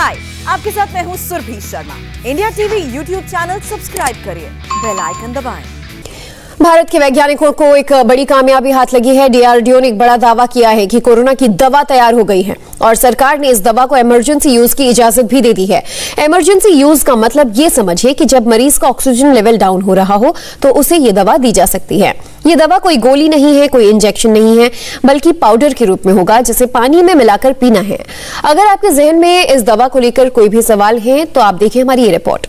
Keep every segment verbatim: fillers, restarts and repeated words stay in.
हाय, आपके साथ मैं हूँ Surabhi Sharma. India TV YouTube channel subscribe करिए, बेल आइकन दबाएं। भारत के वैज्ञानिकों को एक बड़ी कामयाबी हाथ लगी है। डीआरडीओ ने एक बड़ा दावा किया है कि कोरोना की दवा तैयार हो गई है और सरकार ने इस दवा को इमरजेंसी यूज की इजाजत भी दे दी है। इमरजेंसी यूज का मतलब ये समझिए कि जब मरीज का ऑक्सीजन लेवल डाउन हो रहा हो तो उसे ये दवा दी जा सकती है। ये दवा कोई गोली नहीं है, कोई इंजेक्शन नहीं है, बल्कि पाउडर के रूप में होगा जिसे पानी में मिलाकर पीना है। अगर आपके जहन में इस दवा को लेकर कोई भी सवाल है तो आप देखिए हमारी ये रिपोर्ट।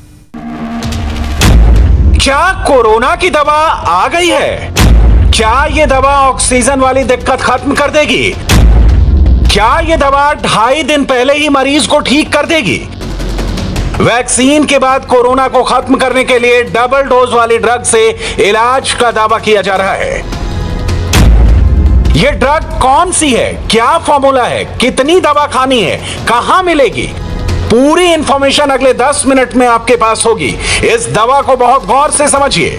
क्या कोरोना की दवा आ गई है? क्या ये दवा ऑक्सीजन वाली दिक्कत खत्म कर देगी? क्या ये दवा ढाई दिन पहले ही मरीज को ठीक कर देगी? वैक्सीन के बाद कोरोना को खत्म करने के लिए डबल डोज वाली ड्रग से इलाज का दावा किया जा रहा है। यह ड्रग कौन सी है? क्या फॉर्मूला है? कितनी दवा खानी है? कहां मिलेगी? पूरी इंफॉर्मेशन अगले दस मिनट में आपके पास होगी। इस दवा को बहुत गौर से समझिए।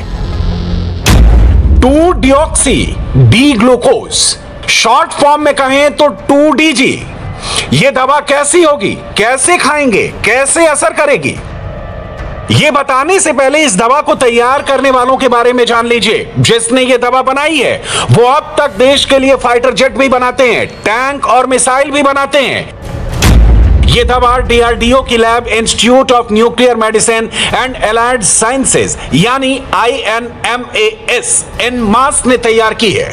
Two deoxy D glucose, short form में कहें तो टू डी जी। यह दवा कैसी होगी, कैसे खाएंगे, कैसे असर करेगी, यह बताने से पहले इस दवा को तैयार करने वालों के बारे में जान लीजिए। जिसने यह दवा बनाई है वो अब तक देश के लिए फाइटर जेट भी बनाते हैं, टैंक और मिसाइल भी बनाते हैं। ये दवा डीआरडीओ की lab institute of nuclear medicine and allied sciences यानी I N M A S INMAS ने तैयार की है।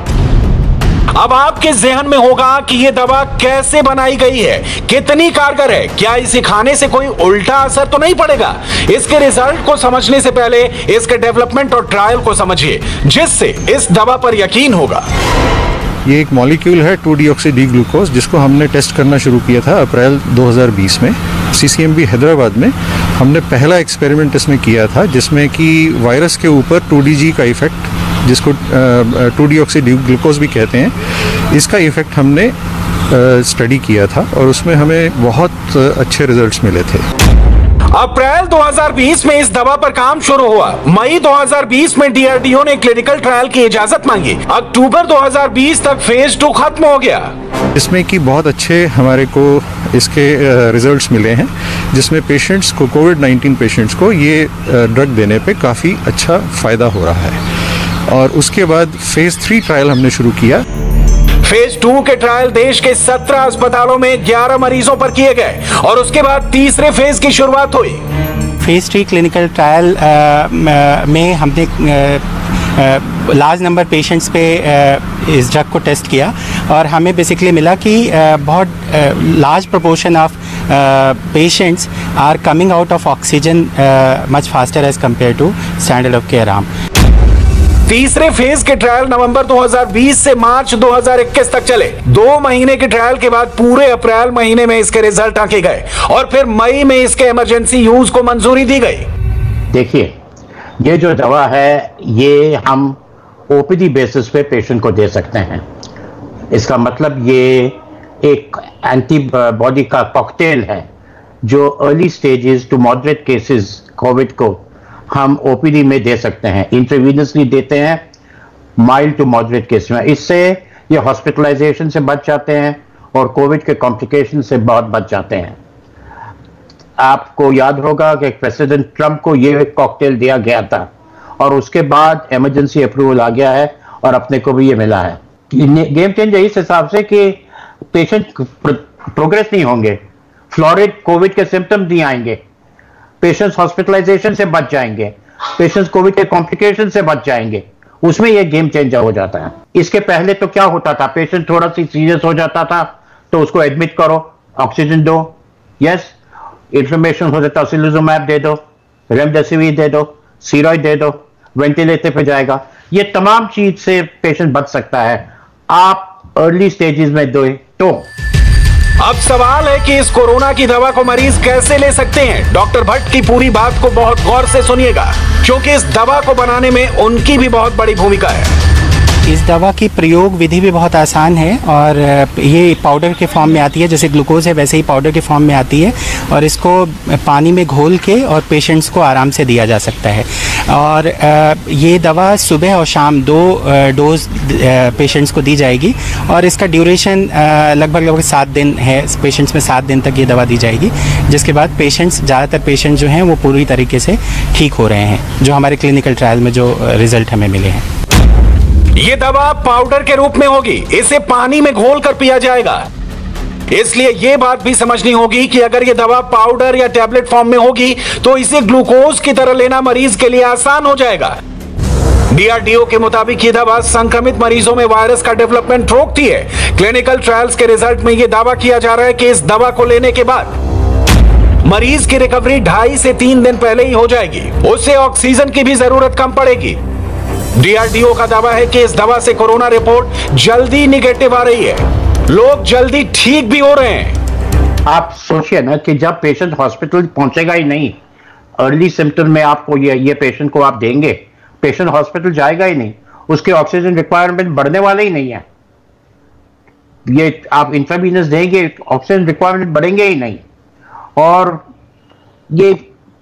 अब आपके जहन में होगा कि यह दवा कैसे बनाई गई है, कितनी कारगर है, क्या इसे खाने से कोई उल्टा असर तो नहीं पड़ेगा? इसके रिजल्ट को समझने से पहले इसके डेवलपमेंट और ट्रायल को समझिए, जिससे इस दवा पर यकीन होगा। ये एक मॉलिक्यूल है टू डीऑक्सी डी ग्लूकोज, जिसको हमने टेस्ट करना शुरू किया था अप्रैल दो हज़ार बीस में सीसीएमबी हैदराबाद में। हमने पहला एक्सपेरिमेंट इसमें किया था जिसमें कि वायरस के ऊपर टू डी जी का इफेक्ट, जिसको टू डीऑक्सी डी ग्लूकोज भी कहते हैं, इसका इफेक्ट हमने स्टडी किया था और उसमें हमें बहुत अच्छे रिजल्ट्स मिले थे। अप्रैल दो हज़ार बीस में इस दवा पर काम शुरू हुआ। मई दो हज़ार बीस में डीआरडीओ ने क्लिनिकल ट्रायल की इजाजत मांगी। अक्टूबर दो हज़ार बीस तक फेज टू खत्म हो गया। इसमें कि बहुत अच्छे हमारे को इसके रिजल्ट्स मिले हैं, जिसमें पेशेंट्स को, कोविड नाइन्टीन पेशेंट्स को ये ड्रग देने पे काफ़ी अच्छा फ़ायदा हो रहा है। और उसके बाद फेज थ्री ट्रायल हमने शुरू किया। फेज टू के ट्रायल देश के सत्रह अस्पतालों में ग्यारह मरीजों पर किए गए और उसके बाद तीसरे फेज की शुरुआत हुई। फेज थ्री क्लिनिकल ट्रायल में हमने लार्ज नंबर पेशेंट्स पे इस ड्रग को टेस्ट किया और हमें बेसिकली मिला कि बहुत large proportion of patients are coming out of oxygen much faster as compare to standard of care arm. तीसरे फेज के ट्रायल नवंबर दो हज़ार बीस से मार्च दो हज़ार इक्कीस तक चले। दो महीने के ट्रायल के बाद पूरे अप्रैल महीने में इसके रिजल्ट आके गए और फिर मई में इसके इमरजेंसी यूज को मंजूरी दी गई। देखिए, ये जो दवा है ये हम ओपीडी बेसिस पे पेशेंट को दे सकते हैं। इसका मतलब ये एक एंटीबॉडी का कॉकटेल है जो early stages to moderate cases covid को हम ओपीडी में दे सकते हैं। इंट्रावेनसली देते हैं माइल्ड टू मॉडरेट केस में। इससे ये हॉस्पिटलाइजेशन से बच जाते हैं और कोविड के कॉम्प्लिकेशन से बहुत बच जाते हैं। आपको याद होगा कि प्रेसिडेंट ट्रंप को ये कॉकटेल दिया गया था और उसके बाद इमरजेंसी अप्रूवल आ गया है और अपने को भी ये मिला है। गेम चेंजर इस हिसाब से कि पेशेंट प्रोग्रेस नहीं होंगे, फ्लोरिड कोविड के सिम्टम्स नहीं आएंगे, पेशेंट्स हॉस्पिटलाइजेशन से बच जाएंगे, पेशेंट्स कोविड के कॉम्प्लिकेशन से बच जाएंगे। उसमें यह गेम चेंजर हो जाता है। इसके पहले तो क्या होता था, पेशेंट थोड़ा सी सीरियस हो जाता था तो उसको एडमिट करो, ऑक्सीजन दो, यस, इन्फॉर्मेशन हो जाता, सिलिजुमैब दे दो, रेमडेसिविर दे दो, स्टेरॉइड दे दो, वेंटिलेटर पे जाएगा। ये तमाम चीज से पेशेंट बच सकता है आप अर्ली स्टेजेस में दो तो। अब सवाल है कि इस कोरोना की दवा को मरीज कैसे ले सकते हैं। डॉक्टर भट्ट की पूरी बात को बहुत गौर से सुनिएगा, क्योंकि इस दवा को बनाने में उनकी भी बहुत बड़ी भूमिका है। इस दवा की प्रयोग विधि भी बहुत आसान है और ये पाउडर के फॉर्म में आती है, जैसे ग्लूकोज है वैसे ही पाउडर के फॉर्म में आती है और इसको पानी में घोल के और पेशेंट्स को आराम से दिया जा सकता है। और ये दवा सुबह और शाम दो डोज पेशेंट्स को दी जाएगी और इसका ड्यूरेशन लगभग लगभग सात दिन है। पेशेंट्स में सात दिन तक ये दवा दी जाएगी, जिसके बाद पेशेंट्स ज़्यादातर पेशेंट जो हैं वो पूरी तरीके से ठीक हो रहे हैं, जो हमारे क्लिनिकल ट्रायल में जो रिजल्ट हमें मिले हैं। ये दवा पाउडर के रूप में होगी, इसे पानी में घोल कर पिया जाएगा। इसलिए यह बात भी समझनी होगी कि अगर यह दवा पाउडर या टैबलेट फॉर्म में होगी तो इसे ग्लूकोज की तरह लेना मरीज के लिए आसान हो जाएगा। डीआरडीओ के मुताबिक यह दवा संक्रमित मरीजों में वायरस का डेवलपमेंट रोकती है। क्लिनिकल ट्रायल्स के रिजल्ट में यह दावा किया जा रहा है कि इस दवा को लेने के बाद मरीज की रिकवरी ढाई से तीन दिन पहले ही हो जाएगी। उसे ऑक्सीजन की भी जरूरत कम पड़ेगी। डीआरडीओ का दावा है कि इस दवा से कोरोना रिपोर्ट जल्दी निगेटिव आ रही है, लोग जल्दी ठीक भी हो रहे हैं। आप सोचिए ना कि जब पेशेंट हॉस्पिटल पहुंचेगा ही नहीं, अर्ली सिम्टम में आपको ये ये पेशेंट को आप देंगे, पेशेंट हॉस्पिटल जाएगा ही नहीं, उसके ऑक्सीजन रिक्वायरमेंट बढ़ने वाले ही नहीं है। ये आप इंट्रावीनस देंगे, ऑक्सीजन रिक्वायरमेंट बढ़ेंगे ही नहीं। और ये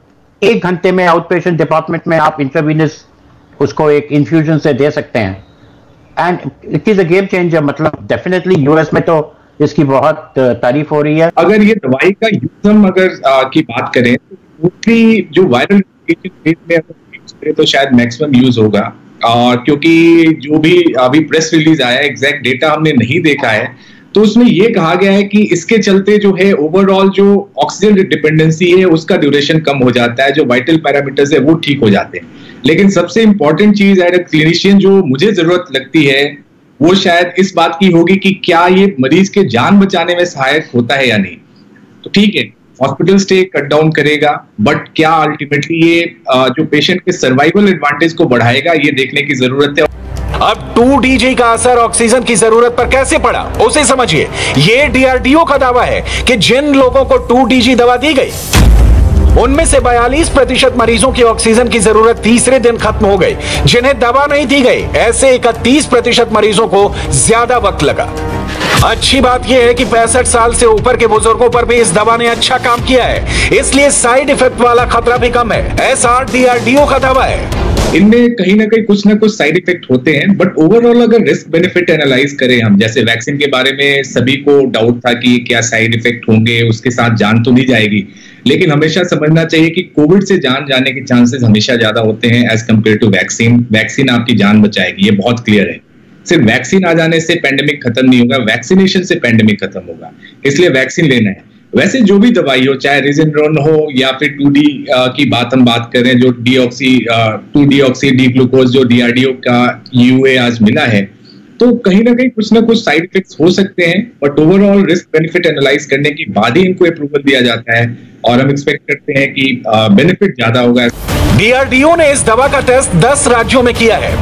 एक घंटे में आउट पेशेंट डिपार्टमेंट में आप इंट्रावीनस उसको एक इन्फ्यूजन से दे सकते हैं and it is a game changer. मतलब डेफिनेटली यूएस में तो इसकी बहुत तारीफ हो रही है। अगर ये दवाई का यूज हम अगर आ, की बात करें तो जो वायरल में अगर तो शायद मैक्सिमम यूज होगा, और क्योंकि जो भी अभी प्रेस रिलीज आया है, एग्जैक्ट डेटा हमने नहीं देखा है, तो उसमें यह कहा गया है कि इसके चलते जो है ओवरऑल जो ऑक्सीजन डिपेंडेंसी है उसका ड्यूरेशन कम हो जाता है, जो वाइटल पैरामीटर्स है वो ठीक हो जाते हैं। लेकिन सबसे इंपॉर्टेंट चीज एज ए क्लिनिशियन जो मुझे जरूरत लगती है वो शायद इस बात की होगी कि क्या ये मरीज के जान बचाने में सहायक होता है या नहीं। तो ठीक है, हॉस्पिटल स्टे कट डाउन करेगा, बट क्या अल्टीमेटली ये जो पेशेंट के सर्वाइवल एडवांटेज को बढ़ाएगा, ये देखने की जरूरत है। अब टू डी जी का असर ऑक्सीजन की जरूरत पर कैसे पड़ा उसे समझिए। ये डीआरडीओ का दावा है कि जिन लोगों को टू डी जी दवा दी गई उनमें से बयालीस प्रतिशत मरीजों की ऑक्सीजन की जरूरत तीसरे दिन खत्म हो गई। जिन्हें दवा नहीं दी गई, ऐसे इकतीस प्रतिशत मरीजों को ज्यादा वक्त लगा। अच्छी बात यह है कि पैंसठ साल से ऊपर के बुजुर्गों पर भी इस दवा ने अच्छा काम किया है, इसलिए साइड इफेक्ट वाला खतरा भी कम है, ऐसा डीआरडीओ का दावा है। इनमें कहीं ना कहीं कुछ ना कुछ साइड इफेक्ट होते हैं, बट ओवरऑल अगर रिस्क बेनिफिट एनालाइज करें हम, जैसे वैक्सीन के बारे में सभी को डाउट था कि क्या साइड इफेक्ट होंगे, उसके साथ जान तो नहीं जाएगी, लेकिन हमेशा समझना चाहिए कि कोविड से जान जाने के चांसेस हमेशा ज्यादा होते हैं as compare to vaccine. Vaccine आपकी जान बचाएगी, ये बहुत क्लियर है। सिर्फ वैक्सीन आ जाने से पेंडेमिक खत्म नहीं होगा, वैक्सीनेशन से पेंडेमिक खत्म होगा, इसलिए वैक्सीन लेना है। वैसे जो भी दवाई हो, चाहे रिजेनरोन हो या फिर टू डी की बात हम बात करें, जो deoxy two deoxy D glucose जो डीआरडीओ का यूए आज मिला है, तो कहीं ना कहीं कुछ ना कुछ साइड इफेक्ट्स हो सकते हैं, but overall risk benefit analyse करने के बाद ही इनको अप्रूवल दिया जाता है और हम एक्सपेक्ट करते हैं कि बेनिफिट ज्यादा होगा। डीआरडीओ ने इस दवा का टेस्ट दस राज्यों में किया है।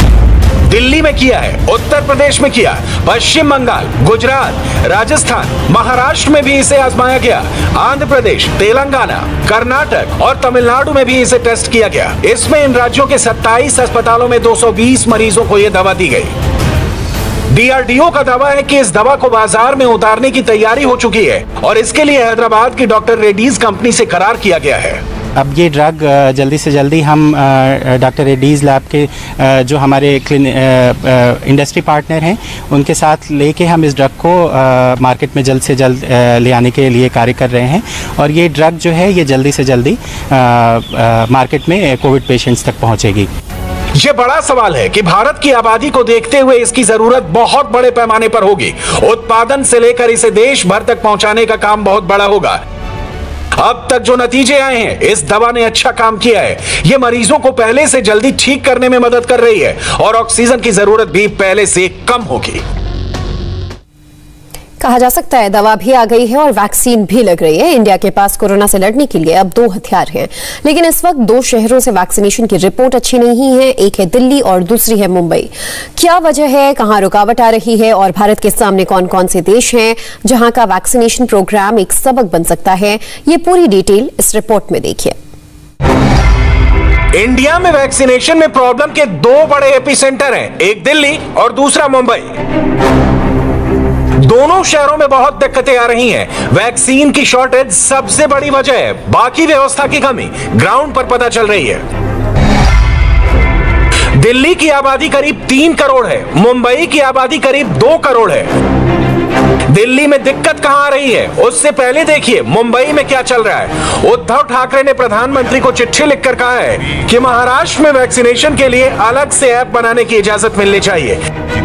दिल्ली में किया है, उत्तर प्रदेश में किया, पश्चिम बंगाल, गुजरात, राजस्थान, महाराष्ट्र में भी इसे आजमाया गया, आंध्र प्रदेश, तेलंगाना, कर्नाटक और तमिलनाडु में भी इसे टेस्ट किया गया। इसमें इन राज्यों के सत्ताईस अस्पतालों में दो सौ बीस मरीजों को यह दवा दी गई। डीआरडीओ का दावा है कि इस दवा को बाजार में उतारने की तैयारी हो चुकी है और इसके लिए हैदराबाद की डॉक्टर रेड्डीज कंपनी से करार किया गया है। अब ये ड्रग जल्दी से जल्दी हम डॉक्टर रेड्डीज़ लैब के जो हमारे इंडस्ट्री पार्टनर हैं उनके साथ लेके हम इस ड्रग को मार्केट में जल्द से जल्द ले आने के लिए कार्य कर रहे हैं और ये ड्रग जो है ये जल्दी से जल्दी मार्केट में कोविड पेशेंट्स तक पहुंचेगी। ये बड़ा सवाल है कि भारत की आबादी को देखते हुए इसकी जरूरत बहुत बड़े पैमाने पर होगी। उत्पादन से लेकर इसे देश भर तक पहुंचाने का काम बहुत बड़ा होगा। अब तक जो नतीजे आए हैं, इस दवा ने अच्छा काम किया है। यह मरीजों को पहले से जल्दी ठीक करने में मदद कर रही है और ऑक्सीजन की जरूरत भी पहले से कम होगी। कहा जा सकता है दवा भी आ गई है और वैक्सीन भी लग रही है। इंडिया के पास कोरोना से लड़ने के लिए अब दो हथियार हैं, लेकिन इस वक्त दो शहरों से वैक्सीनेशन की रिपोर्ट अच्छी नहीं है। एक है दिल्ली और दूसरी है मुंबई। क्या वजह है, कहां रुकावट आ रही है और भारत के सामने कौन कौन से देश हैं जहां का वैक्सीनेशन प्रोग्राम एक सबक बन सकता है, ये पूरी डिटेल इस रिपोर्ट में देखिए। इंडिया में वैक्सीनेशन में प्रॉब्लम के दो बड़े एपिसेंटर हैं, एक दिल्ली और दूसरा मुंबई। दोनों शहरों में बहुत दिक्कतें आ रही हैं। वैक्सीन की शॉर्टेज सबसे बड़ी वजह है, बाकी व्यवस्था की कमी ग्राउंड पर पता चल रही है। दिल्ली की आबादी करीब तीन करोड़ है, मुंबई की आबादी करीब दो करोड़ है। दिल्ली में दिक्कत कहां आ रही है, उससे पहले देखिए मुंबई में क्या चल रहा है। उद्धव ठाकरे ने प्रधानमंत्री को चिट्ठी लिखकर कहा है कि महाराष्ट्र में वैक्सीनेशन के लिए अलग से ऐप बनाने की इजाजत मिलनी चाहिए।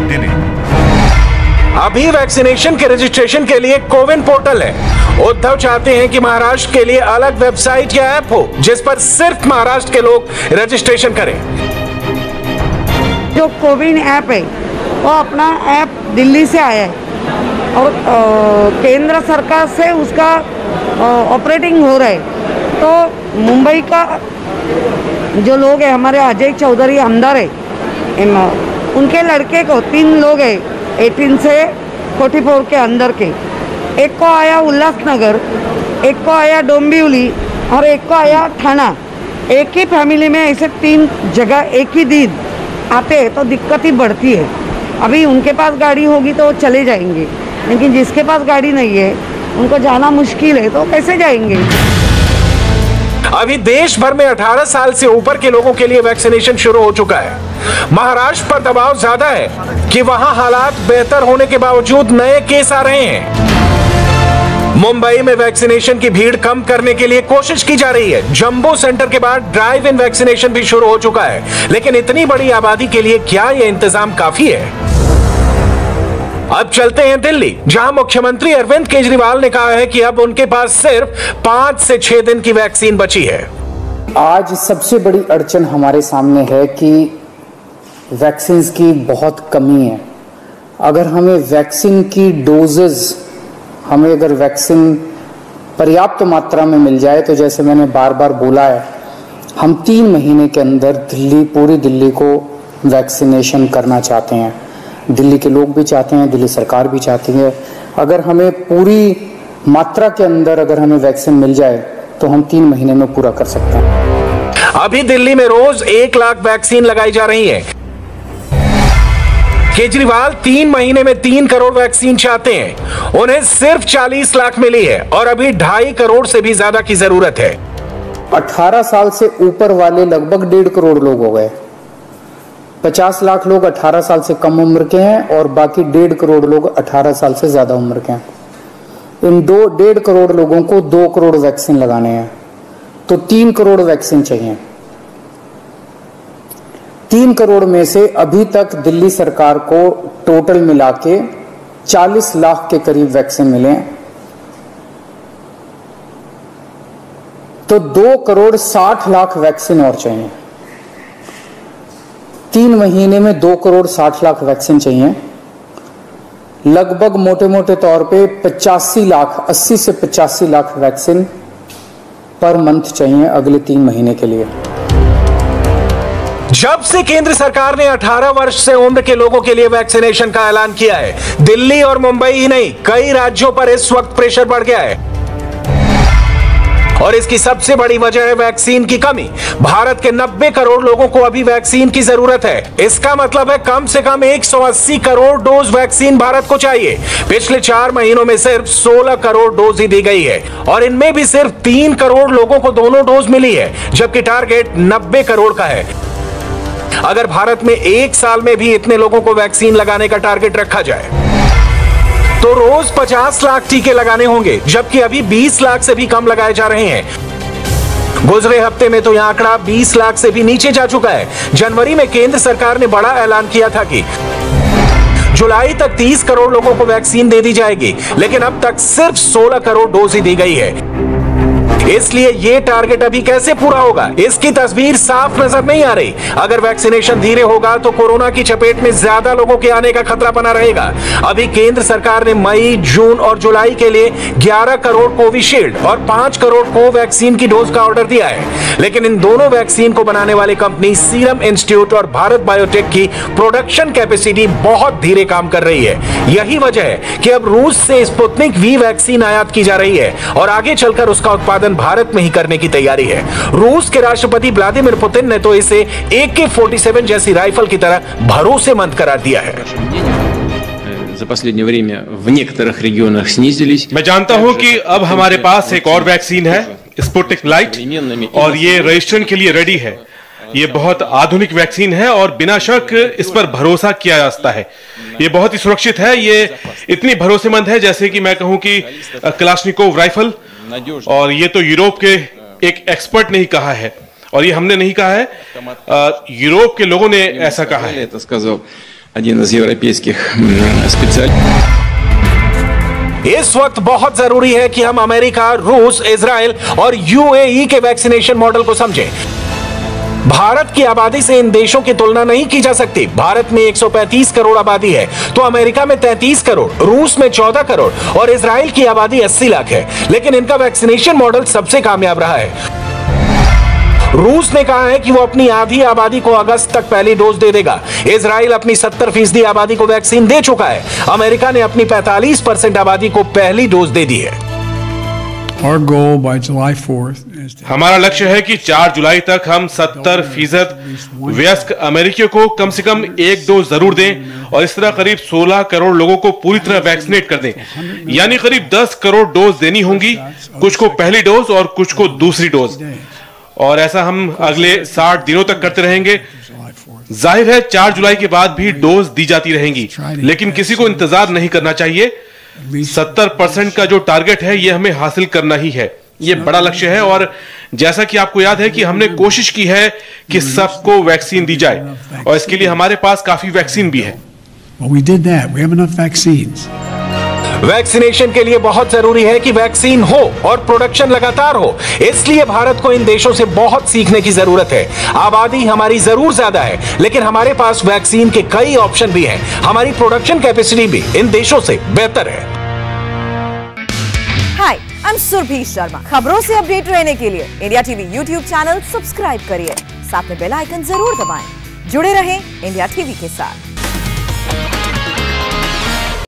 अभी वैक्सीनेशन के रजिस्ट्रेशन के लिए कोविन पोर्टल है। उद्धव चाहते हैं कि महाराष्ट्र के लिए अलग वेबसाइट या ऐप हो जिस पर सिर्फ महाराष्ट्र के लोग रजिस्ट्रेशन करें। जो कोविन ऐप है वो अपना ऐप दिल्ली से आया है और आ, केंद्र सरकार से उसका ऑपरेटिंग हो रहा है। तो मुंबई का जो लोग हैं, हमारे अजय चौधरी आमदार है, उनके लड़के को तीन लोग हैं अठारह से चौवालीस के अंदर के, एक को आया उल्लासनगर, एक को आया डोंबिवली और एक को आया थाना। एक ही फैमिली में ऐसे तीन जगह एक ही दिन आते हैं तो दिक्कत ही बढ़ती है। अभी उनके पास गाड़ी होगी तो वो चले जाएंगे, लेकिन जिसके पास गाड़ी नहीं है उनको जाना मुश्किल है तो कैसे जाएंगे। अभी देश भर में अठारह साल से ऊपर के लोगों के लिए वैक्सीनेशन शुरू हो चुका है। महाराष्ट्र पर दबाव ज्यादा है कि वहां हालात बेहतर होने के बावजूद नए केस आ रहे हैं। मुंबई में वैक्सीनेशन की भीड़ कम करने के लिए कोशिश की जा रही है। जंबो सेंटर के बाद ड्राइव इन वैक्सीनेशन भी शुरू हो चुका है, लेकिन इतनी बड़ी आबादी के लिए क्या यह इंतजाम काफी है? अब चलते हैं दिल्ली, जहां मुख्यमंत्री अरविंद केजरीवाल ने कहा है कि अब उनके पास सिर्फ पांच से छह दिन की वैक्सीन बची है। आज सबसे बड़ी अड़चन हमारे सामने है कि वैक्सीन की बहुत कमी है। अगर हमें वैक्सीन की डोजेज हमें अगर वैक्सीन पर्याप्त मात्रा में मिल जाए तो जैसे मैंने बार बार बोला है, हम तीन महीने के अंदर दिल्ली पूरी दिल्ली को वैक्सीनेशन करना चाहते हैं। दिल्ली के लोग भी चाहते हैं, दिल्ली सरकार भी चाहती है। अगर हमें पूरी मात्रा के अंदर अगर हमें वैक्सीन मिल जाए तो हम तीन महीने में पूरा कर सकते हैं। अभी दिल्ली में रोज एक लाख वैक्सीन लगाई जा रही है। केजरीवाल तीन महीने में तीन करोड़ वैक्सीन चाहते हैं, उन्हें सिर्फ चालीस लाख मिली है और अभी ढाई करोड़ से भी ज्यादा की जरूरत है। अठारह साल से ऊपर वाले लगभग डेढ़ करोड़ लोग हो गए। पचास लाख लोग अठारह साल से कम उम्र के हैं और बाकी डेढ़ करोड़ लोग अठारह साल से ज्यादा उम्र के हैं। इन दो डेढ़ करोड़ लोगों को दो करोड़ वैक्सीन लगाने हैं, तो तीन करोड़ वैक्सीन चाहिए। तीन करोड़ में से अभी तक दिल्ली सरकार को टोटल मिला के चालीस लाख के करीब वैक्सीन मिले, तो दो करोड़ साठ लाख वैक्सीन और चाहिए। तीन महीने में दो करोड़ साठ लाख वैक्सीन चाहिए। लगभग मोटे मोटे तौर पे पचासी लाख अस्सी से पचासी लाख वैक्सीन पर मंथ चाहिए अगले तीन महीने के लिए। जब से केंद्र सरकार ने अठारह वर्ष से उम्र के लोगों के लिए वैक्सीनेशन का ऐलान किया है, दिल्ली और मुंबई ही नहीं कई राज्यों पर इस वक्त प्रेशर बढ़ गया है और इसकी सबसे बड़ी वजह है वैक्सीन की कमी। भारत के नब्बे करोड़ लोगों को अभी वैक्सीन की जरूरत है। इसका मतलब है कम से कम एक सौ अस्सी करोड़ डोज वैक्सीन भारत को चाहिए। पिछले चार महीनों में सिर्फ सोलह करोड़ डोज ही दी गई है और इनमें भी सिर्फ तीन करोड़ लोगों को दोनों डोज मिली है, जबकि टारगेट नब्बे करोड़ का है। अगर भारत में एक साल में भी इतने लोगों को वैक्सीन लगाने का टारगेट रखा जाए तो रोज पचास लाख टीके लगाने होंगे, जबकि अभी बीस लाख से भी कम लगाए जा रहे हैं। गुजरे हफ्ते में तो यह आंकड़ा बीस लाख से भी नीचे जा चुका है। जनवरी में केंद्र सरकार ने बड़ा ऐलान किया था कि जुलाई तक तीस करोड़ लोगों को वैक्सीन दे दी जाएगी, लेकिन अब तक सिर्फ सोलह करोड़ डोज ही दी गई है। इसलिए ये टारगेट अभी कैसे पूरा होगा, इसकी तस्वीर साफ नजर नहीं आ रही। अगर वैक्सीनेशन धीरे होगा तो कोरोना की चपेट में ज्यादा लोगों के आने का खतरा बना रहेगा। अभी केंद्र सरकार ने मई, जून और जुलाई के लिए ग्यारह करोड़ कोविशील्ड और पांच करोड़ कोवैक्सीन की डोज का ऑर्डर दिया है, लेकिन इन दोनों वैक्सीन को बनाने वाली कंपनी सीरम इंस्टीट्यूट और भारत बायोटेक की प्रोडक्शन कैपेसिटी बहुत धीरे काम कर रही है। यही वजह है कि अब रूस से स्पुतनिक वी वैक्सीन आयात की जा रही है और आगे चलकर उसका उत्पादन भारत में ही करने की तैयारी है। रूस के राष्ट्रपति व्लादिमीर पुतिन ने तो इसे ए के सैंतालीस जैसी राइफल की तरह भरोसेमंद करार दिया है। मैं जानता हूं कि अब हमारे पास एक और वैक्सीन है, स्पुतनिक लाइट, और ये रजिस्ट्रेशन के लिए रेडी है। ये बहुत आधुनिक वैक्सीन है और बिना शक इस पर भरोसा किया जा सकता है। ये बहुत ही सुरक्षित है। ये इतनी भरोसेमंद है जैसे कि मैं कहूं कि कलाशनिकोव राइफल, और ये तो यूरोप के एक एक्सपर्ट ने ही कहा है, और ये हमने नहीं कहा है, यूरोप के लोगों ने ऐसा कहा है। इस वक्त बहुत जरूरी है कि हम अमेरिका, रूस, इजराइल और यूएई के वैक्सीनेशन मॉडल को समझें। भारत की आबादी से इन देशों की तुलना नहीं की जा सकती। भारत में एक सौ पैंतीस करोड़ आबादी है तो अमेरिका में तैंतीस करोड़, रूस में चौदह करोड़ और इजराइल की आबादी अस्सी लाख है। लेकिन इनका वैक्सीनेशन मॉडल सबसे कामयाब रहा है। रूस ने कहा है कि वो अपनी आधी आबादी को अगस्त तक पहली डोज दे देगा। इजराइल अपनी सत्तर फीसदी आबादी को वैक्सीन दे चुका है। अमेरिका ने अपनी पैंतालीस परसेंट आबादी को पहली डोज दे दी है। हमारा लक्ष्य है कि चार जुलाई तक हम सत्तर फीसद वयस्क अमेरिकियों को कम से कम एक डोज जरूर दें और इस तरह करीब सोलह करोड़ लोगों को पूरी तरह वैक्सीनेट कर दें। यानी करीब दस करोड़ डोज देनी होंगी, कुछ को पहली डोज और कुछ को दूसरी डोज, और ऐसा हम अगले साठ दिनों तक करते रहेंगे। जाहिर है चार जुलाई के बाद भी डोज दी जाती रहेंगी, लेकिन किसी को इंतजार नहीं करना चाहिए। सत्तर परसेंट का जो टारगेट है ये हमें हासिल करना ही है। ये बड़ा लक्ष्य है और जैसा कि आपको याद है कि हमने कोशिश की है कि सबको वैक्सीन दी जाए, और इसके लिए हमारे पास काफी वैक्सीन भी है। वैक्सीनेशन के लिए बहुत जरूरी है कि वैक्सीन हो और प्रोडक्शन लगातार हो। इसलिए भारत को इन देशों से बहुत सीखने की जरूरत है। आबादी हमारी जरूर ज्यादा है, लेकिन हमारे पास वैक्सीन के कई ऑप्शन भी हैं। हमारी प्रोडक्शन कैपेसिटी भी इन देशों से बेहतर है। Hi, I am Surabhi Sharma. खबरों से अपडेट रहने के लिए India TV YouTube channel subscribe करिए, साथ में बेल आइकन जरूर दबाएं। जुड़े रहें इंडिया टीवी के साथ।